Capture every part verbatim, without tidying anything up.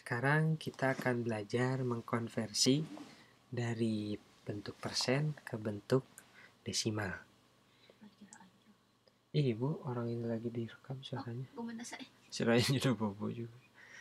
Sekarang kita akan belajar mengkonversi dari bentuk persen ke bentuk desimal. Ih, Ibu, orang ini lagi direkam suaranya. Suaranya udah bobo juga.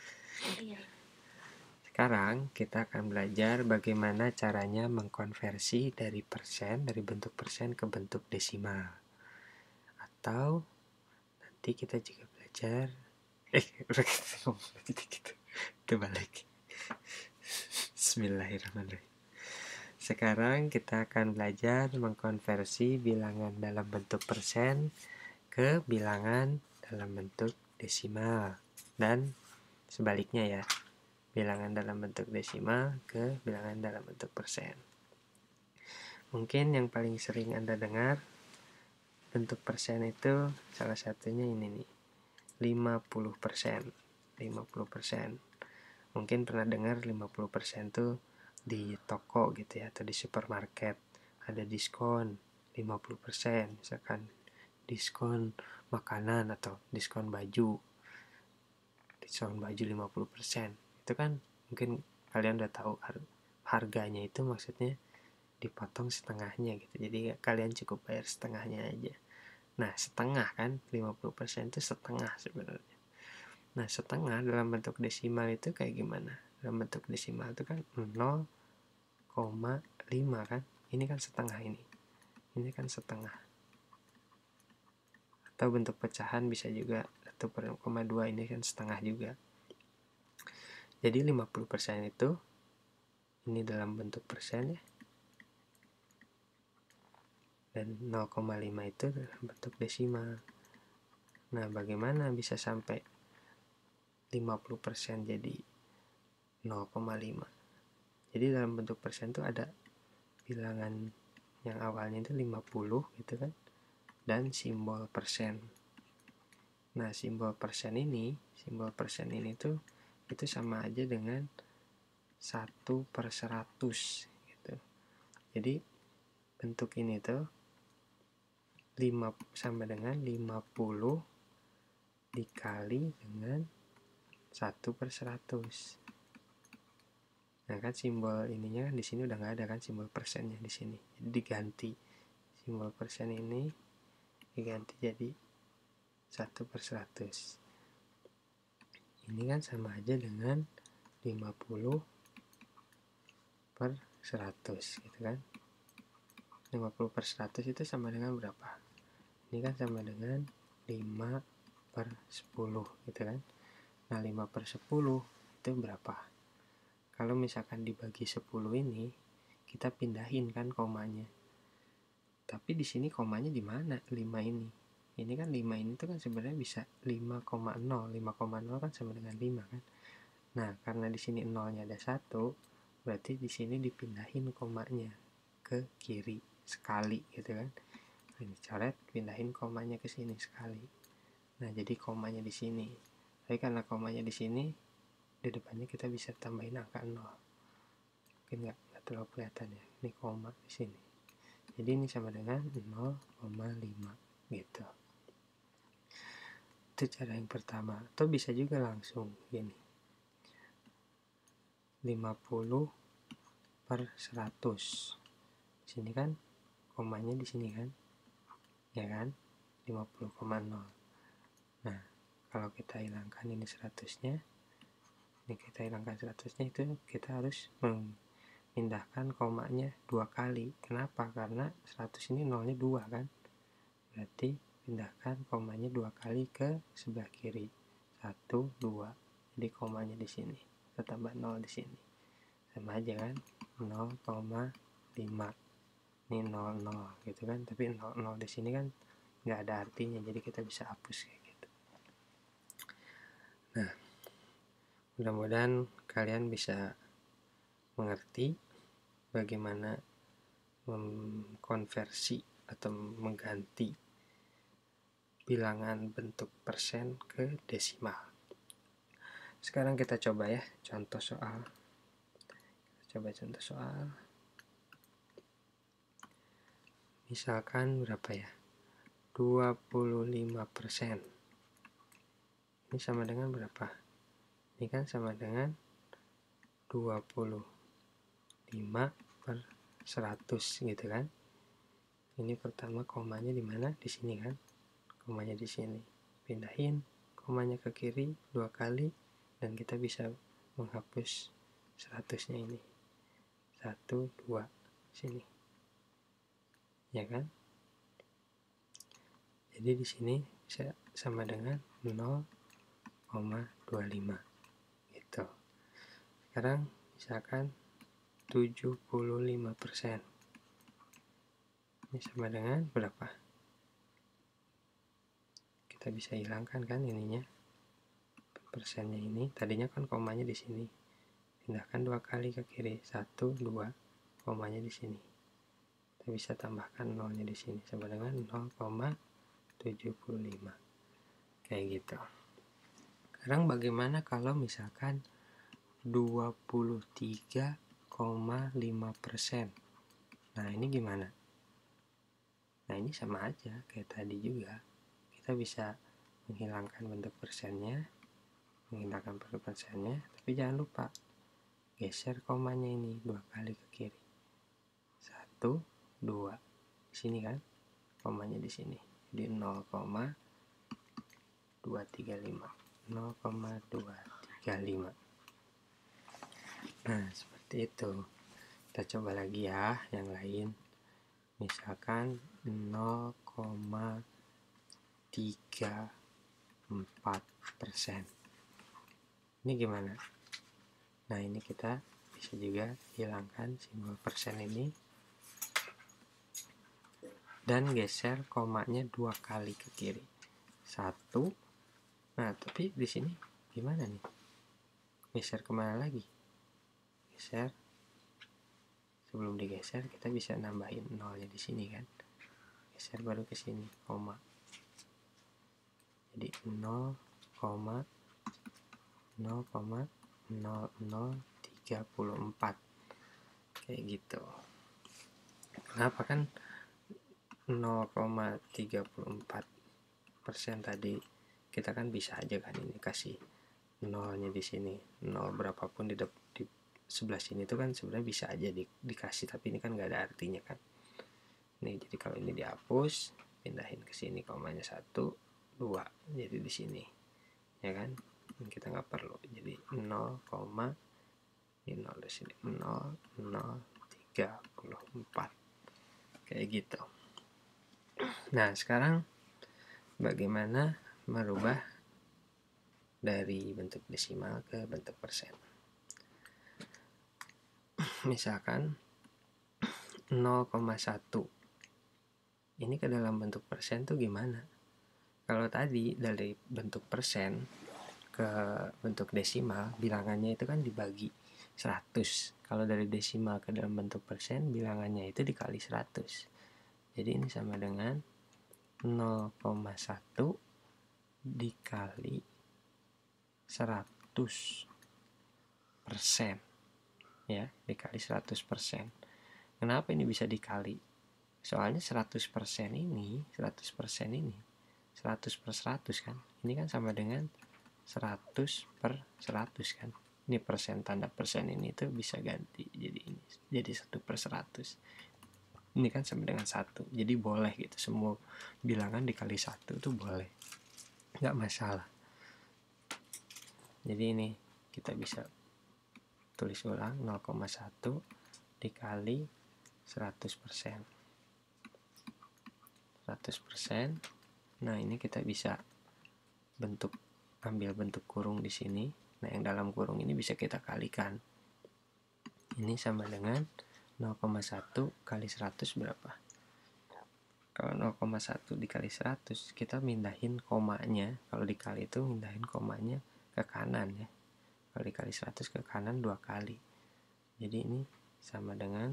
Sekarang kita akan belajar bagaimana caranya mengkonversi dari persen, dari bentuk persen ke bentuk desimal. Atau nanti kita juga belajar eh udah kita ngomong gitu. Itu balik. Bismillahirrahmanirrahim. Sekarang kita akan belajar mengkonversi bilangan dalam bentuk persen ke bilangan dalam bentuk desimal dan sebaliknya ya, bilangan dalam bentuk desimal ke bilangan dalam bentuk persen. Mungkin yang paling sering Anda dengar bentuk persen itu salah satunya ini nih, lima puluh persen. lima puluh persen. Mungkin pernah dengar lima puluh persen tuh di toko gitu ya, atau di supermarket ada diskon lima puluh persen, misalkan diskon makanan atau diskon baju, diskon baju lima puluh persen. Itu kan mungkin kalian udah tahu harganya itu maksudnya dipotong setengahnya gitu, jadi kalian cukup bayar setengahnya aja. Nah, setengah kan, lima puluh persen itu setengah sebenarnya. Nah, setengah dalam bentuk desimal itu kayak gimana? Dalam bentuk desimal itu kan nol koma lima kan? Ini kan setengah ini. Ini kan setengah. Atau bentuk pecahan bisa juga satu per koma dua, ini kan setengah juga. Jadi lima puluh persen itu ini dalam bentuk persen ya. Dan nol koma lima itu dalam bentuk desimal. Nah, bagaimana bisa sampai lima puluh persen jadi nol koma lima? Jadi dalam bentuk persen itu ada bilangan yang awalnya itu lima puluh gitu kan, dan simbol persen. Nah, simbol persen ini, simbol persen ini tuh itu sama aja dengan satu per seratus gitu. Jadi bentuk ini tuh lima sama dengan lima puluh dikali dengan satu per seratus. Nah, kan simbol ininya kan di sini udah nggak ada kan, simbol persennya di sini. Jadi diganti simbol persen ini diganti jadi satu per seratus. Ini kan sama aja dengan lima puluh per seratus gitu kan. lima puluh per seratus itu sama dengan berapa? Ini kan sama dengan lima per sepuluh gitu kan. Nah, lima per sepuluh itu berapa? Kalau misalkan dibagi sepuluh ini, kita pindahin kan komanya. Tapi di sini komanya di mana? lima ini. Ini kan lima ini tuh kan sebenarnya bisa lima koma nol. lima koma nol kan sama dengan lima kan. Nah, karena di sini nolnya ada satu, berarti di sini dipindahin komanya ke kiri sekali gitu kan. Ini coret, pindahin komanya ke sini sekali. Nah, jadi komanya di sini. Tapi karena komanya di sini, di depannya kita bisa tambahin angka nol. Mungkin nggak, nggak terlalu kelihatan ya. Ini koma di sini. Jadi ini sama dengan nol koma lima gitu. Itu cara yang pertama. Atau bisa juga langsung gini. lima puluh per seratus. Di sini kan komanya di sini kan. Ya kan? lima puluh koma nol. Nah, kalau kita hilangkan ini seratusnya, ini kita hilangkan seratusnya, itu kita harus memindahkan komanya dua kali. Kenapa? Karena seratus ini nolnya dua kan. Berarti pindahkan komanya dua kali ke sebelah kiri. satu, dua. Jadi komanya di sini. Kita tambah nol di sini. Sama aja kan? nol koma lima. Ini nol nol gitu kan. Tapi nol nol di sini kan nggak ada artinya. Jadi kita bisa hapus kayak gitu. Nah, mudah-mudahan kalian bisa mengerti bagaimana mengkonversi atau mengganti bilangan bentuk persen ke desimal. Sekarang kita coba ya contoh soal. Kita coba contoh soal. Misalkan berapa ya? dua puluh lima persen. Ini sama dengan berapa? Ini kan sama dengan dua puluh lima per seratus gitu kan. Ini pertama komanya di mana? Di sini kan. Komanya di sini. Pindahin komanya ke kiri dua kali dan kita bisa menghapus seratusnya ini. satu, dua sini. Ya kan? Jadi di sini bisa sama dengan nol koma dua lima gitu. Sekarang misalkan tujuh puluh lima persen. Ini sama dengan berapa? Kita bisa hilangkan kan ininya. Persennya ini, tadinya kan komanya di sini. Pindahkan dua kali ke kiri, satu, dua, komanya di sini. Kita bisa tambahkan nolnya di sini sama dengan nol koma tujuh lima. Kayak gitu. Sekarang bagaimana kalau misalkan dua puluh tiga koma lima persen? Nah, ini gimana? Nah, ini sama aja kayak tadi juga. Kita bisa menghilangkan bentuk persennya, menghilangkan bentuk persennya, tapi jangan lupa geser komanya ini dua kali ke kiri. Satu, dua. Di sini kan? Komanya di sini. Di nol koma dua tiga lima. nol koma dua tiga lima. Nah, seperti itu. Kita coba lagi ya yang lain. Misalkan nol koma tiga empat persen. Ini gimana? Nah, ini kita bisa juga hilangkan simbol persen ini dan geser komanya dua kali ke kiri. Satu. Nah, tapi di sini gimana nih? Geser kemana lagi? Geser. Sebelum digeser kita bisa nambahin nolnya di sini kan. Geser baru ke sini, koma. Jadi nol koma nol koma nol nol tiga empat. Kayak gitu. Kenapa kan nol koma tiga empat persen tadi kita kan bisa aja kan ini kasih nolnya di sini, nol berapapun di, di sebelah sini itu kan sebenarnya bisa aja di, dikasih, tapi ini kan nggak ada artinya kan. Nih, jadi kalau ini dihapus, pindahin ke sini komanya satu, dua, jadi di sini, ya kan? Kita nggak perlu, jadi nol, ini nol di sini, nol nol tiga empat, kayak gitu. Nah, sekarang bagaimana merubah dari bentuk desimal ke bentuk persen? Misalkan nol koma satu ini ke dalam bentuk persen tuh gimana? Kalau tadi dari bentuk persen ke bentuk desimal, bilangannya itu kan dibagi seratus. Kalau dari desimal ke dalam bentuk persen, bilangannya itu dikali seratus. Jadi ini sama dengan nol koma satu dikali seratus persen, ya, dikali seratus persen. Kenapa ini bisa dikali? Soalnya seratus persen ini, seratus persen ini, seratus per seratus kan, ini kan sama dengan seratus per seratus kan. Ini persen, tanda persen ini tuh bisa ganti jadi ini, jadi satu per seratus. Ini kan sama dengan satu, jadi boleh gitu, semua bilangan dikali satu tuh boleh, nggak masalah. Jadi ini kita bisa tulis ulang nol koma satu dikali seratus persen. seratus persen. Nah, ini kita bisa bentuk, ambil bentuk kurung di sini. Nah, yang dalam kurung ini bisa kita kalikan. Ini sama dengan nol koma satu kali seratus berapa? Kalau nol koma satu dikali seratus, kita mindahin komanya. Kalau dikali itu mindahin komanya ke kanan ya. Kalau dikali seratus ke kanan dua kali. Jadi ini sama dengan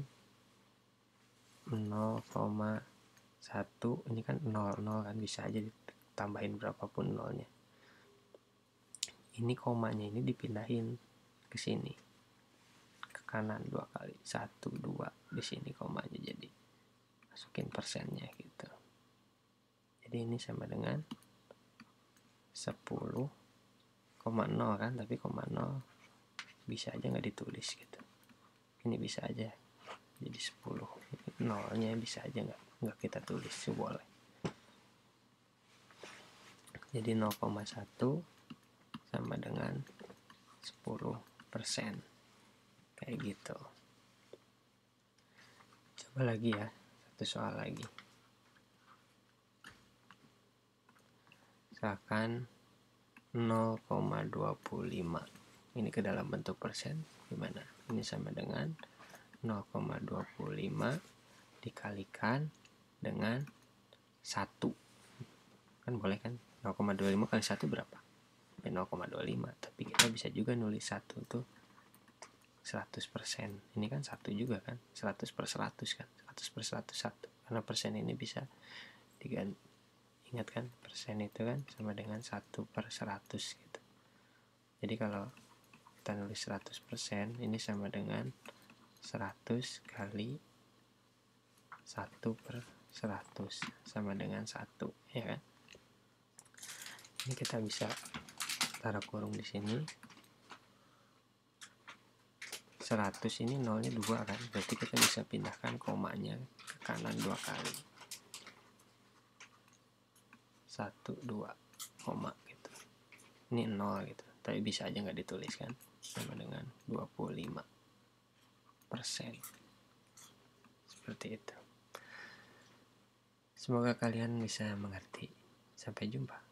nol koma satu, ini kan nol, nol kan bisa aja ditambahin berapapun nolnya. Ini komanya ini dipindahin ke sini, ke kanan dua kali, satu, dua, di sini komanya, jadi masukin persennya gitu. Jadi ini sama dengan sepuluh koma nol kan, tapi koma nol bisa aja nggak ditulis gitu. Ini bisa aja jadi sepuluh, nolnya bisa aja nggak nggak kita tulis sih, boleh. Jadi nol koma satu sama dengan sepuluh persen, kayak gitu. Coba lagi ya, satu soal lagi. Misalkan nol koma dua lima, ini ke dalam bentuk persen gimana? Ini sama dengan nol koma dua lima dikalikan dengan satu, kan boleh kan? Nol koma dua lima kali satu berapa? Ya nol koma dua lima, tapi kita bisa juga nulis satu tuh seratus persen. Ini kan satu juga kan, seratus per seratus kan, seratus per seratus satu, karena persen ini bisa diganti. Ingat kan, persen itu kan sama dengan satu per seratus gitu. Jadi kalau kita nulis seratus persen, ini sama dengan seratus kali satu per seratus sama dengan satu, ya kan? Ini kita bisa taruh kurung di sini. seratus ini nolnya dua kan, berarti kita bisa pindahkan komanya ke kanan dua kali. satu, dua, koma gitu. Ini nol gitu, tapi bisa aja nggak ditulis kan, sama dengan dua puluh lima persen. Seperti itu. Semoga kalian bisa mengerti. Sampai jumpa.